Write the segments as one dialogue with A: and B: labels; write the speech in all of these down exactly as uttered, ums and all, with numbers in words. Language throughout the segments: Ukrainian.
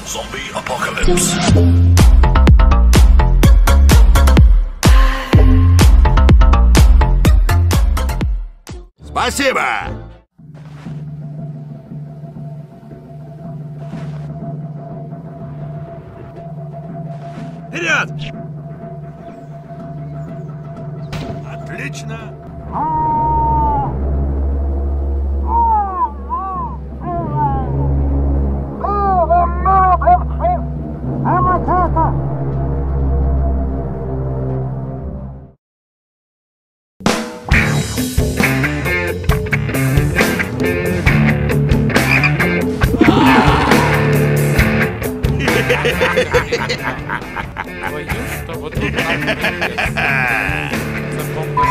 A: Zombie apocalypse.
B: Спасибо! Вперед! Отлично!
C: Боюсь, что вот тут нам за бомбой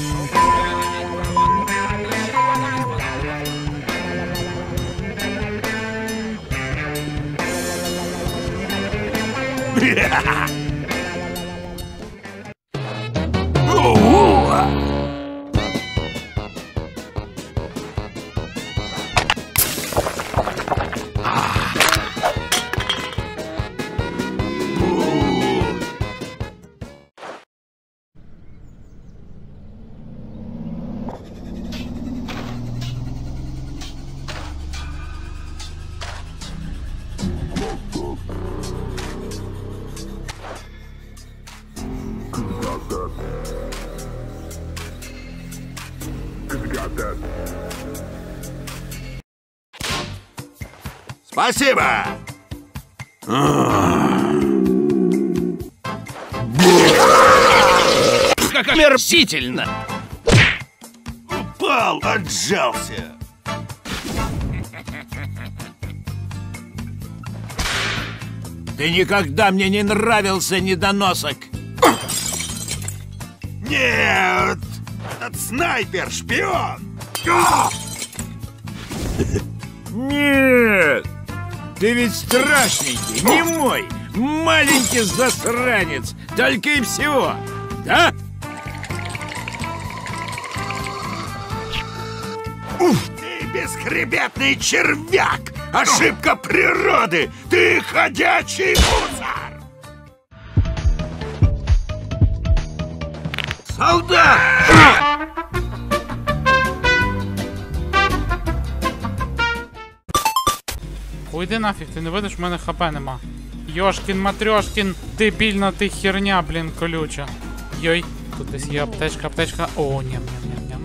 B: Спасибо!
A: Как омерзительно!
B: Упал, отжался!
D: Ты никогда мне не нравился, недоносок!
B: Нет! Этот снайпер, шпион!
D: Нет! Ты ведь страшненький, не мой, маленький засранец, только и всего, да?
B: Уф, ты бесхребетный червяк! Ошибка природы! Ты ходячий мусор! Солдат!
C: Уйди нафіг, ти не видиш, в мене хп нема. Йошкін матрьошкін, дебільна ти херня, блін, колюча. Йой, тут десь є аптечка, аптечка. О, ням-ням-ням-ням.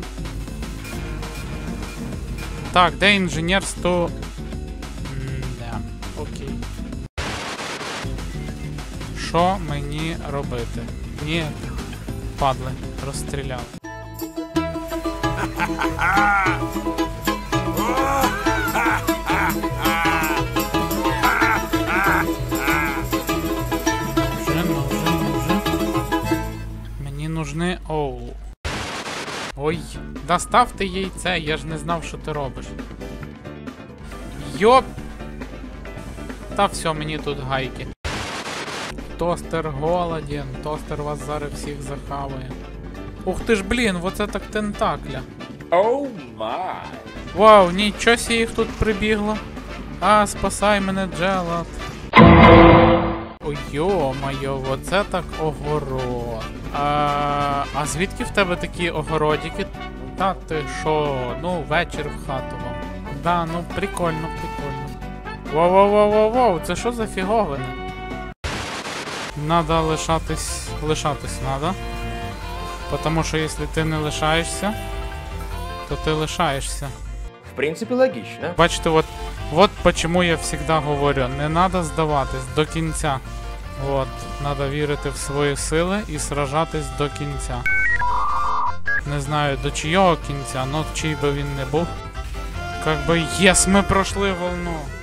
C: Так, де інженер сто... М-да, окей. Що мені робити? Ні, падли, розстріляли. Нужны... Оу. Ой, достав ти яйце, я ж не знав, що ти робиш. Йоп! Та все, мені тут гайки. Тостер голоден, тостер вас зараз всіх захаває. Ух ти ж, блін, оце так тентакля.
A: Оу май!
C: Вау, нічого сі їх тут прибігло. А, спасай мене, Джелад. Ой, йо-моє, оце так огород. А, а звідки в тебе такі огородики? Та ти що? Ну, вечір в хату вам. Да, ну прикольно, прикольно. Воу-воу-воу-воу, це що за фіговини? Надо лишатись, лишатись надо. Потому що якщо ти не лишаєшся, то ти лишаєшся.
A: В принципе, логично.
C: Бачите, вот, вот почему я всегда говорю, не надо здаватись до кінця. Вот, надо вірити в свої сили і сражатись до кінця. Не знаю до чийого кінця, но чий би він не був. Как би, єс, ми пройшли волну.